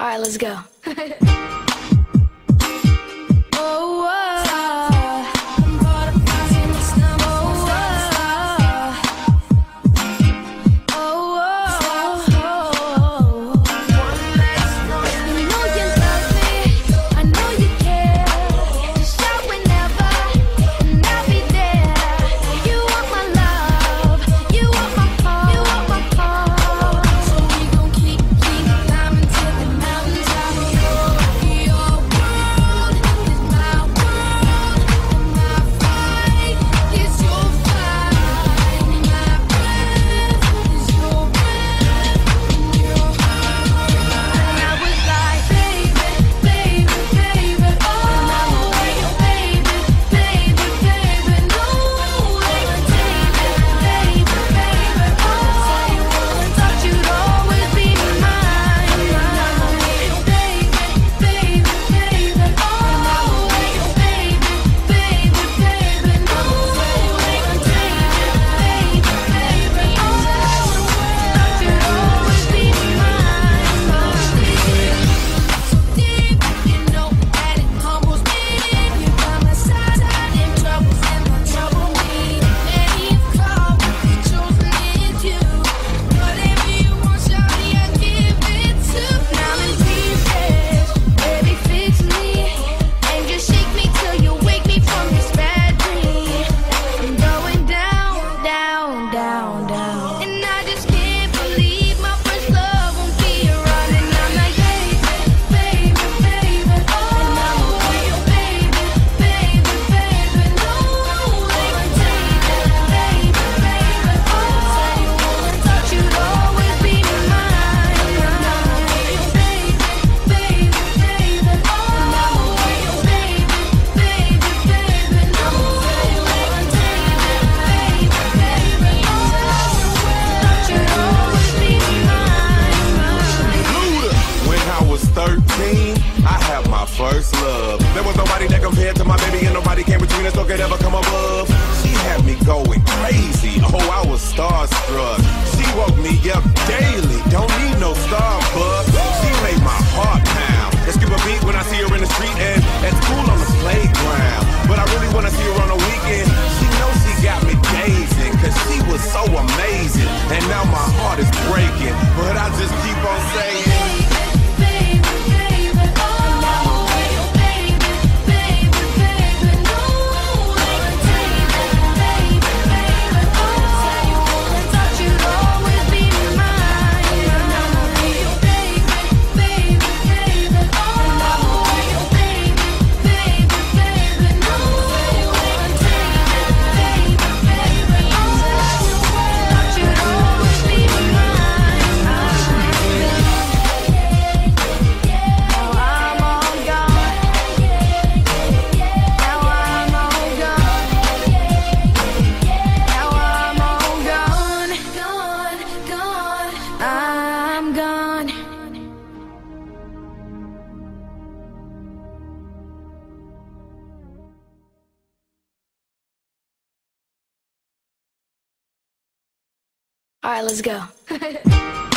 Alright, let's go. First love. There was nobody that compared to my baby, and nobody came between us or could ever come above. She had me going crazy. Oh, I was starstruck. She woke me up daily. Don't need no Starbucks. She made my heart pound. And skip a beat when I see her in the street and at school on the playground. But I really wanna see her on the weekend. She knows she got me gazing, cause she was so amazing. And now my heart is breaking, but I just keep on saying, Alright, let's go.